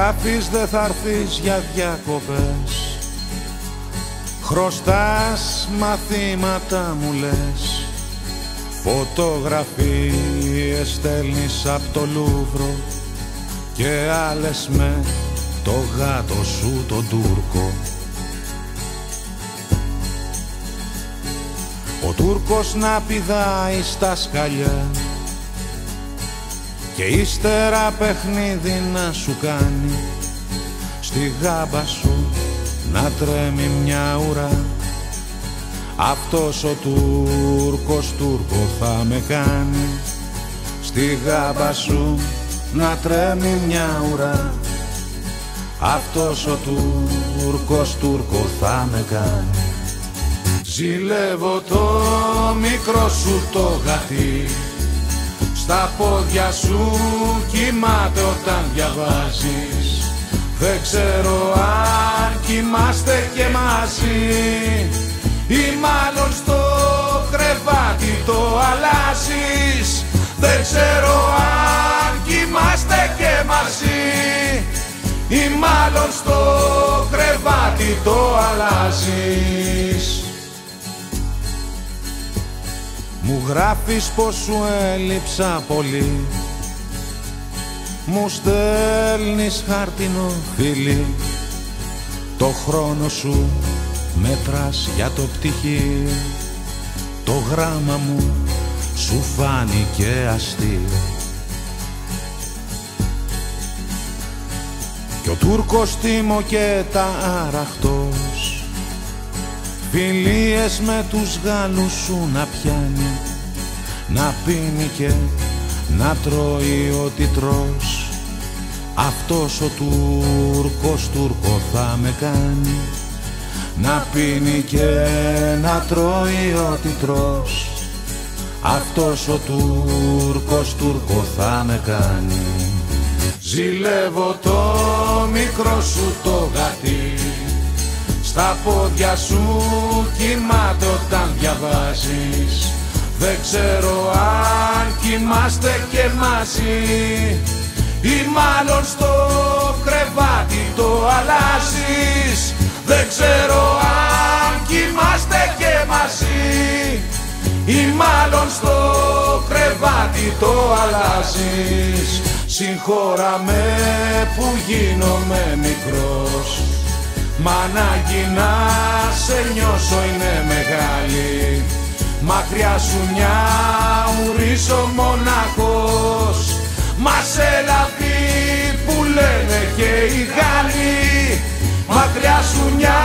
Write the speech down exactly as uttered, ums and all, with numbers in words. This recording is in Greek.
γράφεις δε θα έρθεις για διακοπές, χρωστάς μαθήματα μου λες, φωτογραφίες στέλνεις απ' το Λούβρο και άλλες με το γάτο σου τον Τούρκο. Ο Τούρκος να πηδάει στα σκαλιά και ύστερα παιχνίδι να σου κάνει, στη γάμπα σου να τρέμει μια ουρά. Αυτός ο Τούρκος Τούρκο θα με κάνει, στη γάμπα σου να τρέμει μια ουρά. Αυτός ο Τούρκος Τούρκο θα με κάνει. Ζηλεύω το μικρό σου το γατί, στα πόδια σου κοιμάται όταν διαβάζεις. Δεν ξέρω αν κοιμάστε και μαζί ή μάλλον στο κρεβάτι το αλλάζεις. Δεν ξέρω αν κοιμάστε και μαζί ή μάλλον στο κρεβάτι το αλλάζεις. Μου γράφεις πως σου έλειψα πολύ, μου στέλνεις χάρτινο φιλί, το χρόνο σου μέτρας για το πτυχίο, το γράμμα μου σου φάνηκε αστείο. Κι ο Τούρκος τίμω και τα αραχτός, φιλίες με τους Γάλλους σου να πιάνει, να πίνει και να τρώει ό,τι τρως. Αυτός ο Τούρκος Τούρκο θα με κάνει, να πίνει και να τρώει ό,τι τρως. Αυτός ο Τούρκος Τούρκο θα με κάνει. Ζηλεύω το μικρό σου το γατί, στα πόδια σου κοιμάται όταν διαβάζεις. Δεν ξέρω αν κοιμάστε και μαζί ή μάλλον στο κρεβάτι το αλλάζεις. Δεν ξέρω αν κοιμάστε και μαζί ή μάλλον στο κρεβάτι το αλλάζεις. Συγχώρα με που γίνομαι μικρός, μ' ανάγκη να σε νιώσω είναι μεγάλη. Μακριά σου μια ουρίσω μοναχός, μα σε λαβή που λένε και οι Γάλλοι. Μακριά σου μια